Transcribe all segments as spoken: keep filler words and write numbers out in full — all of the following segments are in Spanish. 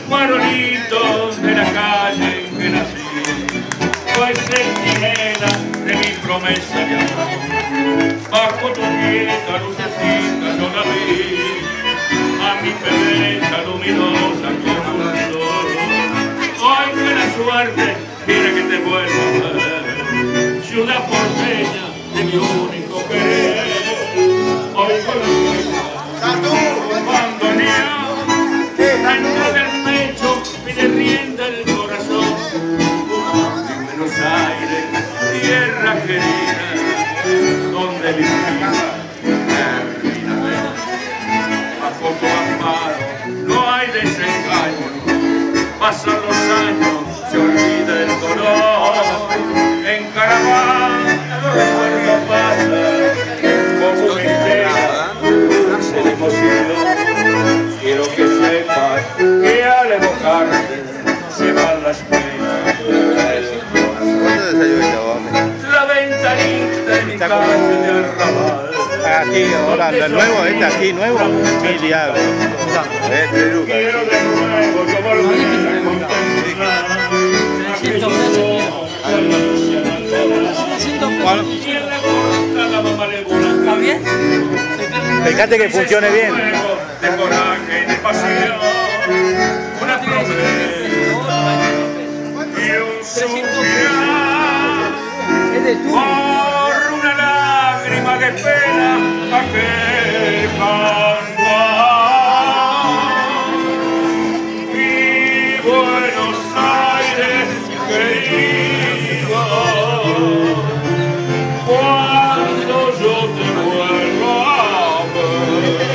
farolito de la calle en que nací, fue centinela de mi promesa de amor. Bajo tu quieta lucecita yo la vi, a mi pedecha luminosa como el sol. Hoy que la suerte quiere que te vuelva a ver, ciudad porteña de mi único querer. Hoy con la abandoneado dentro del pecho y de rienda el corazón. En Buenos Aires, tierra querida, donde vivía eternamente. Bajo tu amparo no hay desengaño, pasan los años, se olvida el dolor. En caravana los recuerdos pasan como una estrella, dulce de emoción. Quiero que sepas que al evocarte se van las penas del corazón. La ventanita de mi calle de arrabal. Aquí, ahora, el nuevo, este aquí, nuevo, mil diablos. Este Lucas. Quiero de nuevo yo volver a contemplar aquellos ojos de Alicia Natalia. Y en la cortada mamá le vuela. ¿Está bien? Fíjate que funcione bien. De coraje y de pasión, una promesa y un suspirar por una lágrima de pena aquel cantar. Mi Buenos Aires querido, cuando yo te vuelva a ver,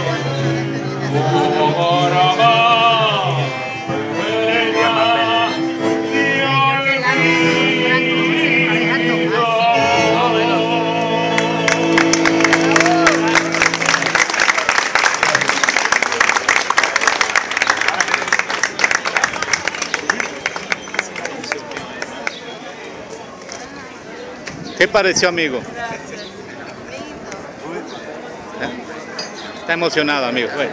¿Qué pareció, amigo? Gracias. Lindo. Está emocionado, amigo. Bueno.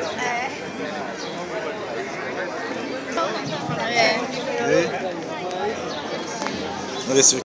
Está bien. ¿Sí?